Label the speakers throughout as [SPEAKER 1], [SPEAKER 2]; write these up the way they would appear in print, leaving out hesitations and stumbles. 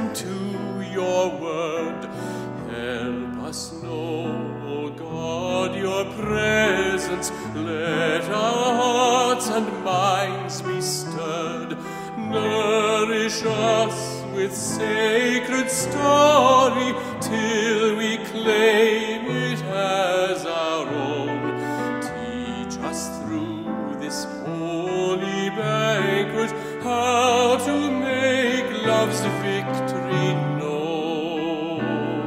[SPEAKER 1] listen to your word. Help us know, O God, your presence. Let our hearts and minds be stirred. Nourish us with sacred story till we claim it as our own. Teach us through this holy banquet how to make love's victory known.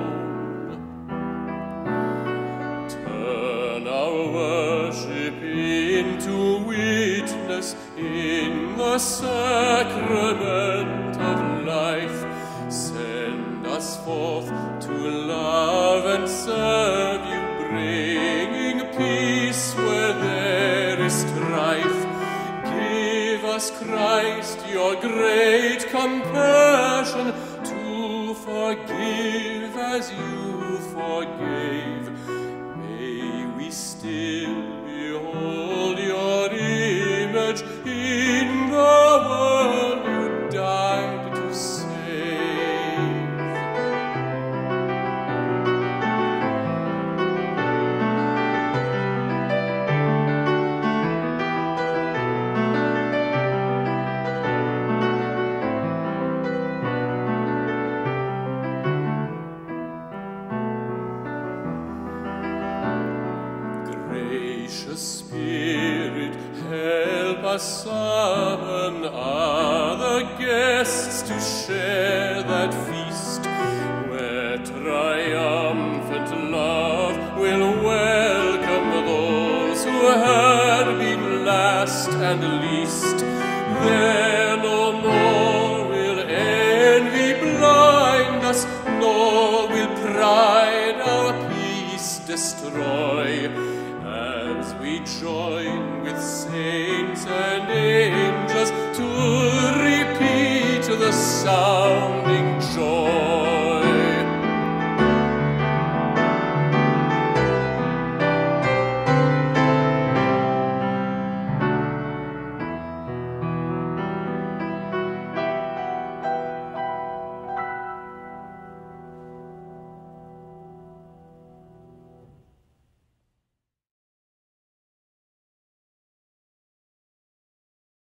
[SPEAKER 1] Turn our worship into witness in the sacrament of life. Send us forth to love and serve you, bringing peace where there is strife. Give us, Christ, your great compassion, to forgive as you forgave. May we still behold your image in the world you died to save. Gracious Spirit, help us summon other guests to share that feast, where triumphant love will welcome those who had been last and least. There no more will envy blind us, nor will pride our peace destroy, as we join with saints and angels